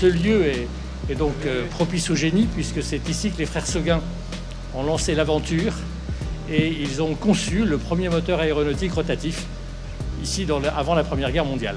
Ce lieu est donc propice au génie, puisque c'est ici que les frères Seguin ont lancé l'aventure et ils ont conçu le premier moteur aéronautique rotatif, ici avant la Première Guerre mondiale.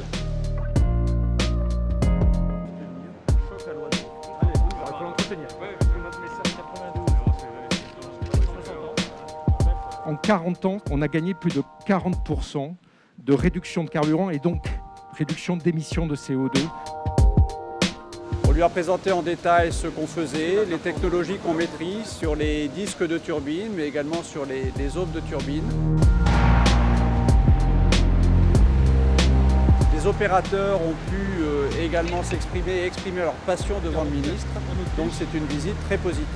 En 40 ans, on a gagné plus de 40% de réduction de carburant et donc réduction d'émissions de CO2. On lui a présenté en détail ce qu'on faisait, les technologies qu'on maîtrise sur les disques de turbine, mais également sur les aubes de turbine. Les opérateurs ont pu également s'exprimer et exprimer leur passion devant le ministre, donc c'est une visite très positive.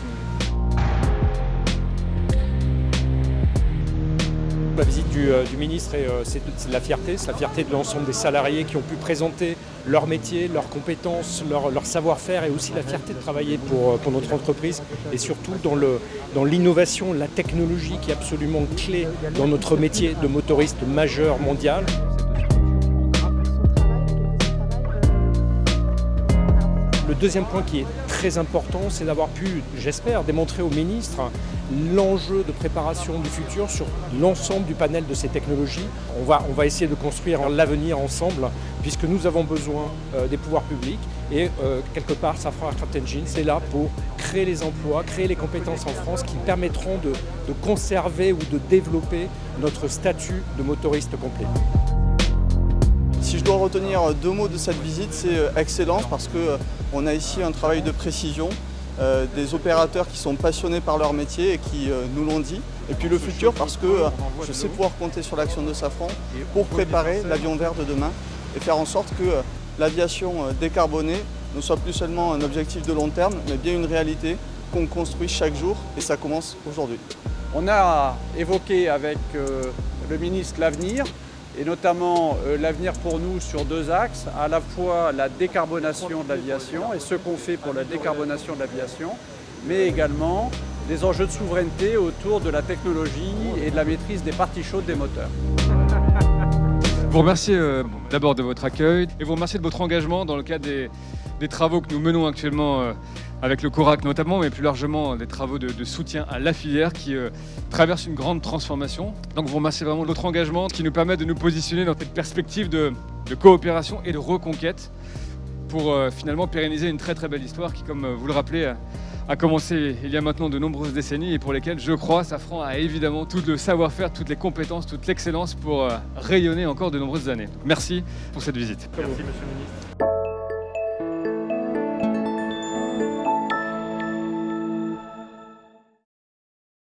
La visite du ministre, c'est de la fierté, c'est la fierté de l'ensemble des salariés qui ont pu présenter leur métier, leurs compétences, leur savoir-faire et aussi la fierté de travailler pour notre entreprise et surtout dans l'innovation, la technologie qui est absolument clé dans notre métier de motoriste majeur mondial. Le deuxième point qui est très important, c'est d'avoir pu, j'espère, démontrer au ministre l'enjeu de préparation du futur sur l'ensemble du panel de ces technologies. On va essayer de construire l'avenir ensemble, puisque nous avons besoin des pouvoirs publics et quelque part, Safran Aircraft Engine, c'est là pour créer les emplois, créer les compétences en France qui permettront de conserver ou de développer notre statut de motoriste complet. Si je dois retenir deux mots de cette visite, c'est excellence, parce qu'on a ici un travail de précision, des opérateurs qui sont passionnés par leur métier et qui nous l'ont dit. Et puis le futur, parce que je sais pouvoir compter sur l'action de Safran pour préparer l'avion vert de demain et faire en sorte que l'aviation décarbonée ne soit plus seulement un objectif de long terme, mais bien une réalité qu'on construit chaque jour, et ça commence aujourd'hui. On a évoqué avec le ministre l'avenir, et notamment l'avenir pour nous sur deux axes, à la fois la décarbonation de l'aviation et ce qu'on fait pour la décarbonation de l'aviation, mais également des enjeux de souveraineté autour de la technologie et de la maîtrise des parties chaudes des moteurs. Vous remercier d'abord de votre accueil et vous remercier de votre engagement dans le cadre des travaux que nous menons actuellement avec le CORAC notamment, mais plus largement des travaux de soutien à la filière qui traverse une grande transformation. Donc vous remerciez vraiment de votre engagement qui nous permet de nous positionner dans cette perspective de coopération et de reconquête pour finalement pérenniser une très très belle histoire qui, comme vous le rappelez, a commencé il y a maintenant de nombreuses décennies et pour lesquelles, je crois, Safran a évidemment tout le savoir-faire, toutes les compétences, toute l'excellence pour rayonner encore de nombreuses années. Merci pour cette visite. Merci, Monsieur le Ministre.